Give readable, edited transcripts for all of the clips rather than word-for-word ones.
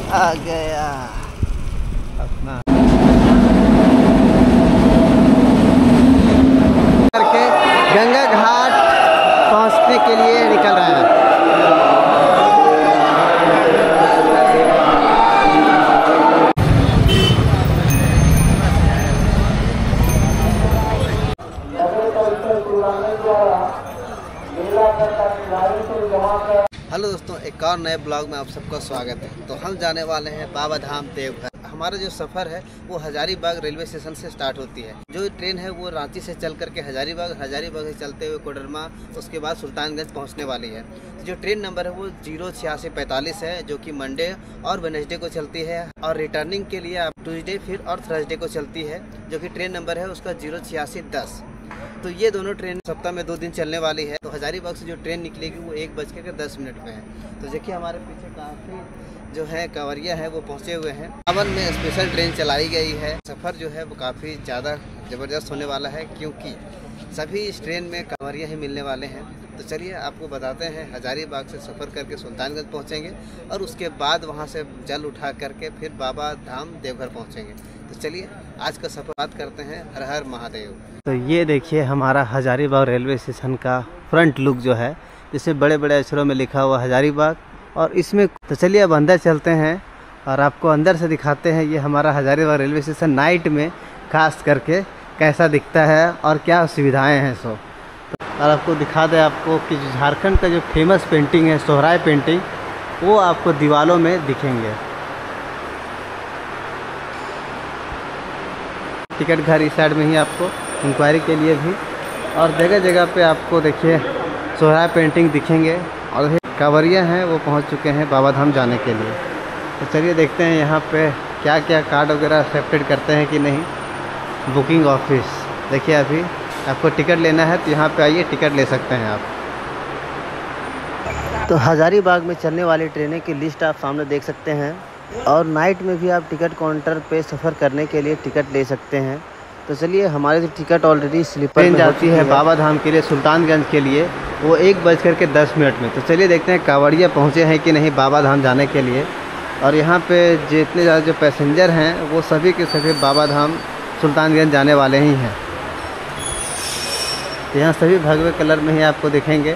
आ गया अपना करके गंगा घाट पहुंचने के लिए निकल रहे हैं। हेलो दोस्तों, एक और नए ब्लॉग में आप सबका स्वागत है। तो हम जाने वाले हैं बाबा धाम देवघर। हमारा जो सफ़र है वो हजारीबाग रेलवे स्टेशन से स्टार्ट होती है। जो ट्रेन है वो रांची से चल करके हजारीबाग से चलते हुए कोडरमा, उसके बाद सुल्तानगंज पहुंचने वाली है। जो ट्रेन नंबर है वो 08645 है, जो कि मंडे और वेडनेसडे को चलती है, और रिटर्निंग के लिए आप ट्यूसडे फिर और थर्सडे को चलती है, जो कि ट्रेन नंबर है उसका 08610। तो ये दोनों ट्रेन सप्ताह में 2 दिन चलने वाली है। तो हजारीबाग से जो ट्रेन निकलेगी वो 1:10 पे है। तो देखिए हमारे पीछे काफ़ी जो है कांवरिया है वो पहुंचे हुए हैं। सावन में स्पेशल ट्रेन चलाई गई है। सफ़र जो है वो काफ़ी ज़्यादा ज़बरदस्त होने वाला है, क्योंकि सभी इस ट्रेन में कांवरिया ही मिलने वाले हैं। तो चलिए आपको बताते हैं, हजारीबाग से सफ़र करके सुल्तानगंज पहुंचेंगे और उसके बाद वहां से जल उठा करके फिर बाबा धाम देवघर पहुंचेंगे। तो चलिए आज का सफ़र बात करते हैं। हर हर महादेव। तो ये देखिए हमारा हजारीबाग रेलवे स्टेशन का फ्रंट लुक जो है, जिसे बड़े बड़े अक्षरों में लिखा हुआ हजारीबाग, और इसमें तो चलिए अब अंदर चलते हैं और आपको अंदर से दिखाते हैं ये हमारा हजारीबाग रेलवे स्टेशन नाइट में खास करके कैसा दिखता है और क्या सुविधाएं हैं सो। और आपको दिखा दें आपको कि झारखंड का जो फेमस पेंटिंग है सोहराय पेंटिंग, वो आपको दीवारों में दिखेंगे। टिकट घर इस साइड में ही आपको इंक्वायरी के लिए भी, और जगह जगह पे आपको देखिए सोहराय पेंटिंग दिखेंगे। और कांवरिया हैं वो पहुंच चुके हैं बाबा धाम जाने के लिए। तो चलिए देखते हैं यहाँ पे क्या क्या कार्ड वगैरह एक्सेप्टेड करते हैं कि नहीं। बुकिंग ऑफिस देखिए, अभी आपको टिकट लेना है तो यहाँ पे आइए, टिकट ले सकते हैं आप। तो हजारीबाग में चलने वाली ट्रेनें की लिस्ट आप सामने देख सकते हैं, और नाइट में भी आप टिकट काउंटर पे सफ़र करने के लिए टिकट ले सकते हैं। तो चलिए हमारे जो टिकट ऑलरेडी स्लीपर ट्रेन जाती है बाबा धाम के लिए सुल्तानगंज के लिए, वो 1:10 में। तो चलिए देखते हैं कांवड़िया पहुँचे हैं कि नहीं बाबा धाम जाने के लिए। और यहाँ पे जितने ज़्यादा जो पैसेंजर हैं वो सभी के सभी बाबा धाम सुल्तानगंज जाने वाले ही हैं। तो यहाँ सभी भगवे कलर में ही आपको दिखेंगे।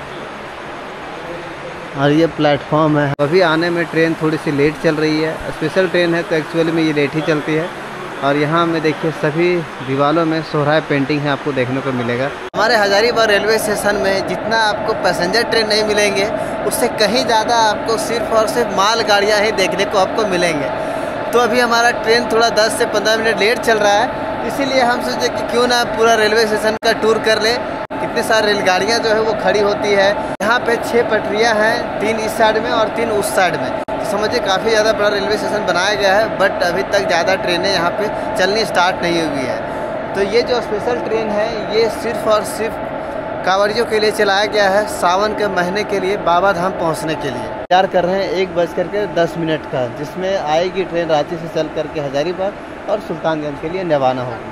और ये प्लेटफॉर्म है। अभी आने में ट्रेन थोड़ी सी लेट चल रही है, स्पेशल ट्रेन है तो एक्चुअली में ये लेट ही चलती है। और यहाँ में देखिए सभी दीवारों में सोहराय पेंटिंग है आपको देखने को मिलेगा। हमारे हजारीबाग रेलवे स्टेशन में जितना आपको पैसेंजर ट्रेन नहीं मिलेंगे, उससे कहीं ज़्यादा आपको सिर्फ और सिर्फ माल गाड़ियाँ ही देखने को आपको मिलेंगे। तो अभी हमारा ट्रेन थोड़ा 10 से 15 मिनट लेट चल रहा है, इसीलिए हम सोचे कि क्यों ना पूरा रेलवे स्टेशन का टूर कर ले। कितने सारी रेलगाड़ियाँ जो है वो खड़ी होती है। यहाँ पे 6 पटरियाँ हैं, 3 इस साइड में और 3 उस साइड में। तो समझिए काफ़ी ज़्यादा बड़ा रेलवे स्टेशन बनाया गया है, बट अभी तक ज़्यादा ट्रेनें यहाँ पे चलनी स्टार्ट नहीं हुई है। तो ये जो स्पेशल ट्रेन है ये सिर्फ और सिर्फ कांवरियों के लिए चलाया गया है, सावन के महीने के लिए बाबा धाम पहुँचने के लिए। तैयार कर रहे हैं 1:10 का, जिसमें आएगी ट्रेन रांची से चल करके हजारीबाग और सुल्तानगंज के लिए रवाना होगी।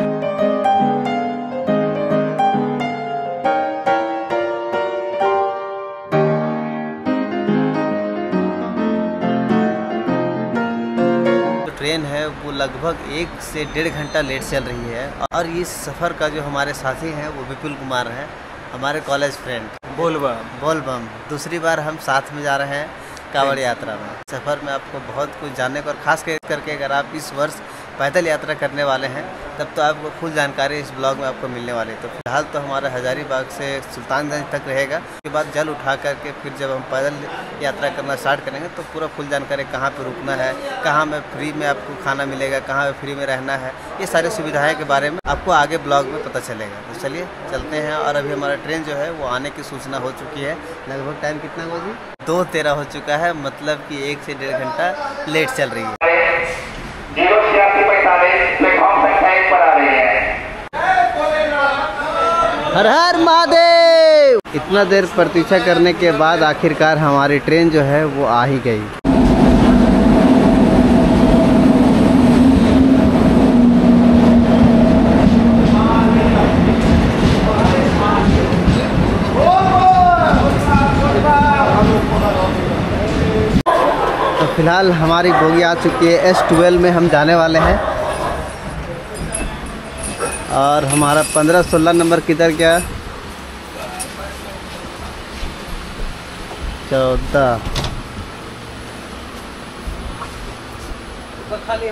ट्रेन है वो लगभग 1 से 1.5 घंटा लेट चल रही है। और इस सफ़र का जो हमारे साथी हैं वो विपुल कुमार हैं, हमारे कॉलेज फ्रेंड। बोलबम दूसरी बार हम साथ में जा रहे हैं कांवड़ यात्रा में। सफ़र में आपको बहुत कुछ जानने को, और ख़ास करके अगर आप इस वर्ष पैदल यात्रा करने वाले हैं तब तो आपको फुल जानकारी इस ब्लॉग में आपको मिलने वाली है। तो फिलहाल तो हमारा हजारीबाग से सुल्तानगंज तक रहेगा। उसके बाद जल उठा करके फिर जब हम पैदल यात्रा करना स्टार्ट करेंगे तो पूरा फुल जानकारी, कहाँ पे रुकना है, कहाँ में फ्री में आपको खाना मिलेगा, कहाँ में फ्री में रहना है, ये सारी सुविधाएं के बारे में आपको आगे ब्लॉग में पता चलेगा। तो चलिए चलते हैं। और अभी हमारा ट्रेन जो है वो आने की सूचना हो चुकी है। लगभग टाइम कितना हुआ जी? 2:13 हो चुका है, मतलब कि 1 से 1.5 घंटा लेट चल रही है। 08645 प्लेटफॉर्म संख्या 1 पर आ रही है। हर हर महादेव। इतना देर प्रतीक्षा करने के बाद आखिरकार हमारी ट्रेन जो है वो आ ही गई। फिलहाल हमारी बोगी आ चुकी है S12 में हम जाने वाले हैं। और हमारा 15-16 नंबर किधर गया? 14 खाली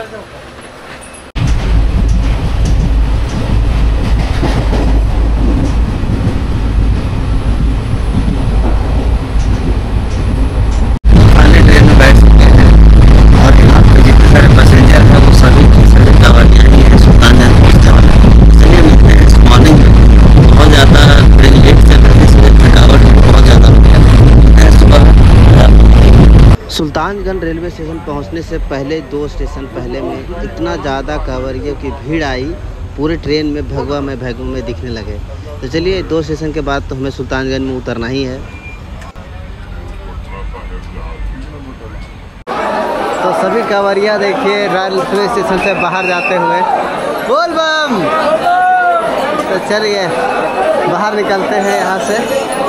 ट्रेन में बैठ सकते हैं। और यहाँ पे जितने सारे पैसेंजर हैं वो सभी की सभी कावड़ियाँ ही हैं सुल्तानगंज पहुँचने वाले हैं। इसलिए मिलते हैं इस मॉर्निंग में। बहुत ज़्यादा ट्रेन लेट चल रही है, इसलिए थकावट बहुत ज़्यादा हो गया है। सुबह सुल्तानगंज रेलवे स्टेशन पहुंचने से पहले 2 स्टेशन पहले में इतना ज़्यादा कांवरियों की भीड़ आई, पूरे ट्रेन में भगवा में दिखने लगे। तो चलिए 2 स्टेशन के बाद तो हमें सुल्तानगंज में उतरना ही है। तो सभी कांवरिया देखिए रेलवे स्टेशन से बाहर जाते हुए, बोल बम। तो चलिए बाहर निकलते हैं यहाँ से।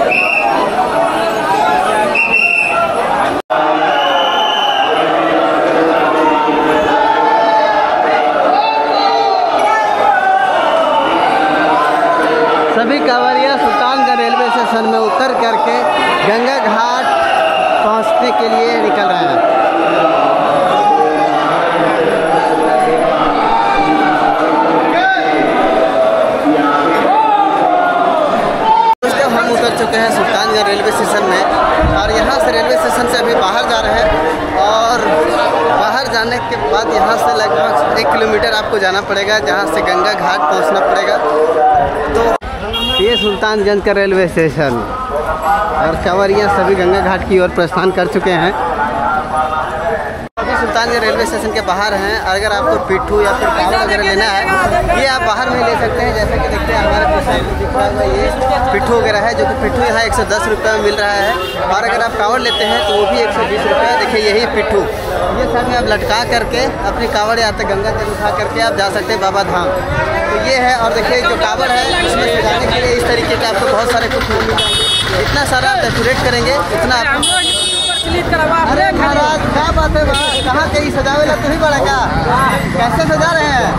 सभी कांवरिया सुल्तानगंज रेलवे स्टेशन में उतर करके गंगा घाट पहुंचने के लिए निकल रहे हैं। दोस्तों हम उतर चुके हैं सुल्तानगंज रेलवे स्टेशन में और यहाँ से रेलवे स्टेशन से अभी बाहर जा रहे हैं। और बाहर जाने के बाद यहाँ से लगभग 1 किलोमीटर आपको जाना पड़ेगा, जहाँ से गंगा घाट पहुँचना पड़ेगा। तो ये सुल्तानगंज का रेलवे स्टेशन और कांवरिया सभी गंगा घाट की ओर प्रस्थान कर चुके हैं। अभी सुल्तानगंज रेलवे स्टेशन के बाहर हैं। अगर आपको पिट्ठू या फिर कावड़ वगैरह लेना है, ये आप बाहर में ले सकते हैं। जैसे कि देखते हैं हमारे साइड में दिख रहा है ये पिट्ठू वगैरह है, जो कि पिट्ठू यहाँ 110 रुपये में मिल रहा है। और अगर आप कावड़ लेते हैं तो वो भी 120 रुपये। देखिए यही पिट्ठू, ये सब में आप लटका करके अपनी कावड़ या तो गंगा जल उठा करके आप जा सकते हैं बाबा धाम। तो ये है। और देखिए जो कावड़ है उसमें सजाने के लिए इस तरीके के आपको बहुत सारे कुछ मिल जाएंगे। इतना सारा आप डेकोरेट करेंगे इतना आप। अरे महाराज क्या बात है, कहाँ के ही सजावेला तो ही बड़ा का? कैसे सजा रहे हैं?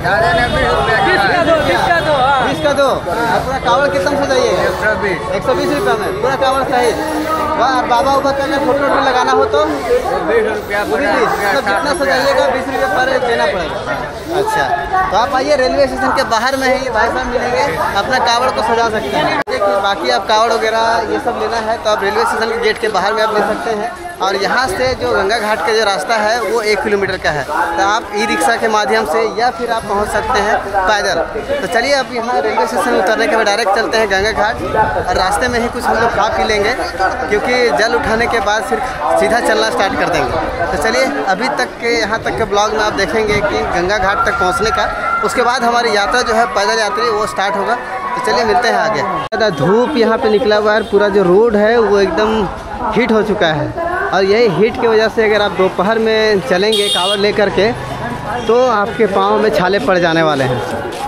20 का 2। पूरा कावड़ कितना सजाइए? 120 रुपये में पूरा कावड़ सही। वाह। बाबा उबा का अगर फोटो लगाना हो तो 20 रुपया। जितना सजाइएगा 20 रुपये पर देना पड़ेगा। अच्छा, तो आप आइए रेलवे स्टेशन के बाहर में ही भाई साहब मिलेंगे, अपना कावड़ को सजा सकते हैं। देखिए बाकी आप कावड़ वगैरह ये सब लेना है तो आप रेलवे स्टेशन के गेट के बाहर में आप ले सकते हैं। और यहाँ से जो गंगा घाट का जो रास्ता है वो 1 किलोमीटर का है। तो आप ई-रिक्शा के माध्यम से या फिर आप पहुँच सकते हैं पैदल। तो चलिए अब यहाँ रेलवे स्टेशन उतरने के बाद डायरेक्ट चलते हैं गंगा घाट। और रास्ते में ही कुछ हम लोग खा पी लेंगे, क्योंकि जल उठाने के बाद फिर सीधा चलना स्टार्ट कर देंगे। तो चलिए अभी तक के यहाँ तक के ब्लॉग में आप देखेंगे कि गंगा घाट तक पहुँचने का, उसके बाद हमारी यात्रा जो है पैदल यात्री वो स्टार्ट होगा। तो चलिए मिलते हैं आगे। ज़्यादा धूप यहाँ पे निकला हुआ है, पूरा जो रोड है वो एकदम हीट हो चुका है। और यही हीट की वजह से अगर आप दोपहर में चलेंगे कावड़ ले करके तो आपके पाँव में छाले पड़ जाने वाले हैं।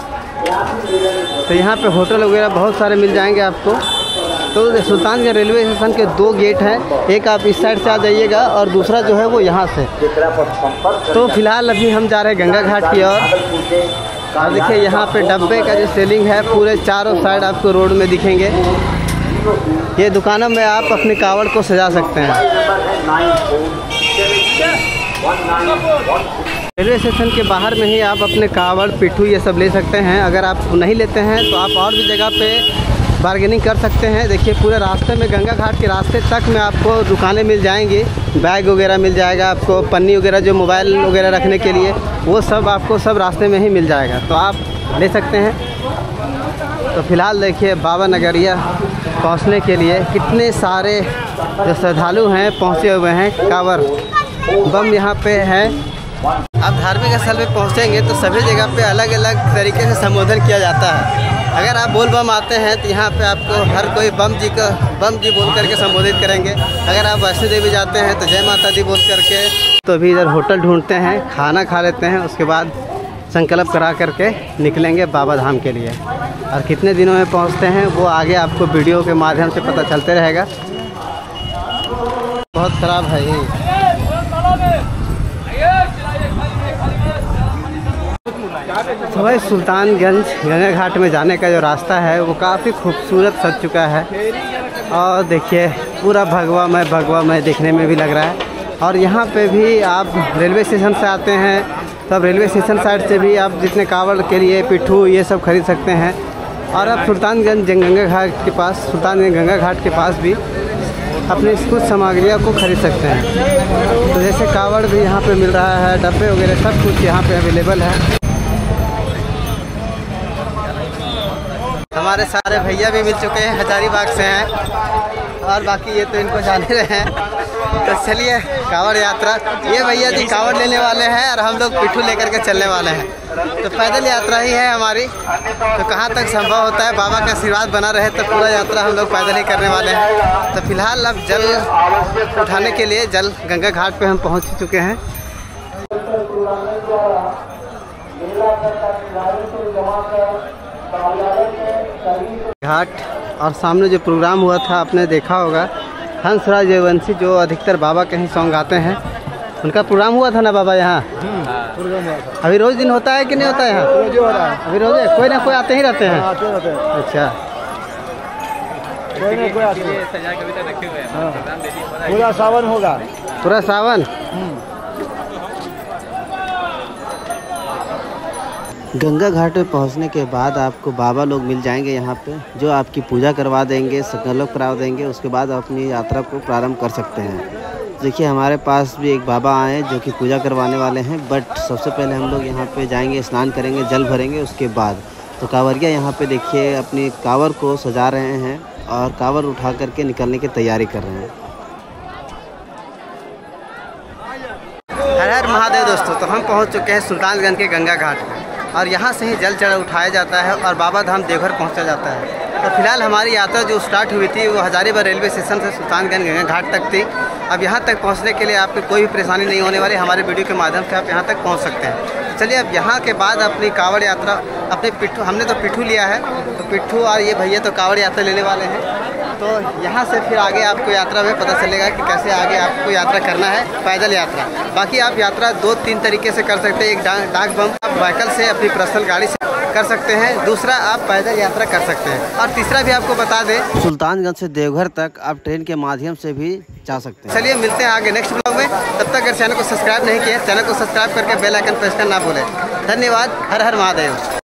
तो यहाँ पे होटल वगैरह बहुत सारे मिल जाएंगे आपको। तो सुल्तानगंज रेलवे स्टेशन के 2 गेट हैं, एक आप इस साइड से आ जाइएगा और दूसरा जो है वो यहाँ से। तो फिलहाल अभी हम जा रहे हैं गंगा घाट की ओर। और देखिए यहाँ पे डब्बे का जो सेलिंग है पूरे चारों साइड आपको रोड में दिखेंगे। ये दुकानों में आप अपने कावड़ को सजा सकते हैं। रेलवे स्टेशन के बाहर में ही आप अपने कावड़ पिट्ठू ये सब ले सकते हैं। अगर आप नहीं लेते हैं तो आप और भी जगह पे बार्गेनिंग कर सकते हैं। देखिए पूरे रास्ते में गंगा घाट के रास्ते तक में आपको दुकानें मिल जाएंगी, बैग वगैरह मिल जाएगा आपको, पन्नी वगैरह जो मोबाइल वगैरह रखने के लिए वो सब आपको सब रास्ते में ही मिल जाएगा, तो आप ले सकते हैं। तो फिलहाल देखिए बाबा नगरिया पहुंचने के लिए कितने सारे जो श्रद्धालु हैं पहुंचे हुए हैं। कांवर बम यहाँ पे है। आप धार्मिक स्थल पे पहुँचेंगे तो सभी जगह पे अलग अलग तरीके से संबोधन किया जाता है। अगर आप बोल बम आते हैं तो यहाँ पे आपको हर कोई बम जी बोल करके संबोधित करेंगे। अगर आप वैष्णो देवी जाते हैं तो जय माता दी बोल करके। तो अभी इधर होटल ढूंढते हैं, खाना खा लेते हैं, उसके बाद संकल्प करा करके निकलेंगे बाबा धाम के लिए। और कितने दिनों में पहुँचते हैं वो आगे आपको वीडियो के माध्यम से पता चलते रहेगा। बहुत ख़राब है ये। तो भाई सुल्तानगंज गंगा घाट में जाने का जो रास्ता है वो काफ़ी खूबसूरत सज चुका है। और देखिए पूरा भगवा मय देखने में भी लग रहा है। और यहाँ पे भी आप रेलवे स्टेशन से आते हैं तब रेलवे स्टेशन साइड से भी आप जितने कावड़ के लिए पिट्ठू ये सब खरीद सकते हैं। और अब सुल्तानगंज गंगा घाट के पास भी अपनी कुछ सामग्रियों को खरीद सकते हैं। तो जैसे कावड़ भी यहाँ पे मिल रहा है, डब्बे वगैरह सब कुछ यहाँ पे अवेलेबल है। हमारे सारे भैया भी मिल चुके हैं, हजारीबाग से हैं और बाकी ये तो इनको जान ही रहे हैं। तो चलिए कावड़ यात्रा, ये भैया जी कावड़ लेने वाले हैं और हम लोग पिट्ठू लेकर के चलने वाले हैं। तो पैदल यात्रा ही है हमारी, तो कहाँ तक संभव होता है बाबा का आशीर्वाद बना रहे तो पूरा यात्रा हम लोग पैदल ही करने वाले हैं। तो फिलहाल अब जल उठाने के लिए जल गंगा घाट पे हम पहुँच चुके हैं। घाट और सामने जो प्रोग्राम हुआ था आपने देखा होगा, हंसराज जयवंशी जो अधिकतर बाबा के ही सॉन्ग गाते हैं, उनका प्रोग्राम हुआ था ना बाबा यहाँ। अभी रोज दिन होता है कि नहीं होता है यहाँ? रोज हो रहा है। अभी रोज कोई ना कोई आते ही रहते हैं। अच्छा, कोई आते हैं। पूरा सावन होगा, पूरा सावन। गंगा घाट पे पहुंचने के बाद आपको बाबा लोग मिल जाएंगे यहाँ पे, जो आपकी पूजा करवा देंगे, संकल्प करा देंगे। उसके बाद आप अपनी यात्रा को प्रारंभ कर सकते हैं। देखिए हमारे पास भी एक बाबा आए जो कि पूजा करवाने वाले हैं, बट सबसे पहले हम लोग यहाँ पे जाएंगे, स्नान करेंगे, जल भरेंगे। उसके बाद तो कांवरिया यहाँ पे देखिए अपनी कांवर को सजा रहे हैं और कांवर उठा करके निकलने की तैयारी कर रहे हैं। हर हर महादेव दोस्तों, तो हम पहुँच चुके हैं सुल्तानगंज के गंगा घाट में और यहाँ से ही जल चढ़ा उठाया जाता है और बाबा धाम देवघर पहुँचा जाता है। तो फिलहाल हमारी यात्रा जो स्टार्ट हुई थी वो हजारीबाग रेलवे स्टेशन से सुल्तानगंज गंगा घाट तक थी। अब यहाँ तक पहुँचने के लिए आपको कोई भी परेशानी नहीं होने वाली, हमारे वीडियो के माध्यम से आप यहाँ तक पहुँच सकते हैं। चलिए अब यहाँ के बाद अपनी कांवड़ यात्रा, अपने पिट्ठू, हमने तो पिट्ठू लिया है, तो पिट्ठू और ये भैया तो कांवड़ यात्रा लेने वाले हैं। तो यहाँ से फिर आगे आपको यात्रा में पता चलेगा कि कैसे आगे आपको यात्रा करना है, पैदल यात्रा। बाकी आप यात्रा 2-3 तरीके से कर सकते हैं। एक डाक बम आप व्हीकल से, अपनी पर्सनल गाड़ी से कर सकते हैं, दूसरा आप पैदल यात्रा कर सकते हैं, और तीसरा भी आपको बता दें सुल्तानगंज से देवघर तक आप ट्रेन के माध्यम से भी जा सकते हैं। चलिए मिलते हैं आगे नेक्स्ट ब्लॉग में। तब तक अगर चैनल को सब्सक्राइब नहीं किया, चैनल को सब्सक्राइब करके बेल आइकन प्रेस करना ना भूलें। धन्यवाद। हर हर महादेव।